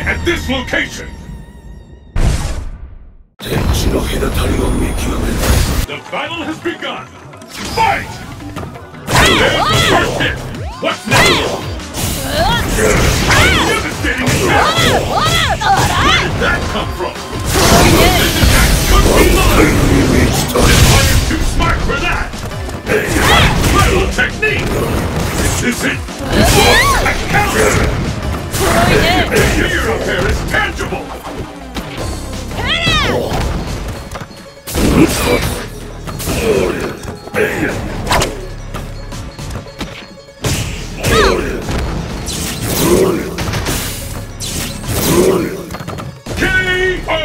at this location! The battle has begun! Fight! There's the first hit! What's next? Devastating attack! Where did that come from? This attack could be lost! I am too smart for that! Incredible technique! This is it! A counter! The fear up there is tangible! KO!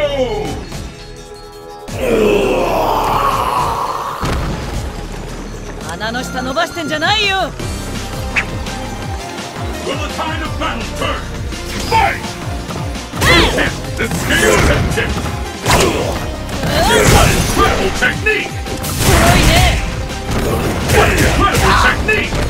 Will the tide of battle turn? Fight! The scales have tipped! What incredible technique! What incredible technique!